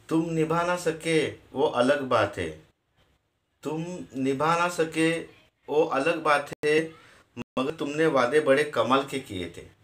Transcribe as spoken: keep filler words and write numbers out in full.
तुम निभा ना सके वो अलग बात है। तुम निभा ना सके वो अलग बात है, मगर तुमने वादे बड़े कमाल के किए थे।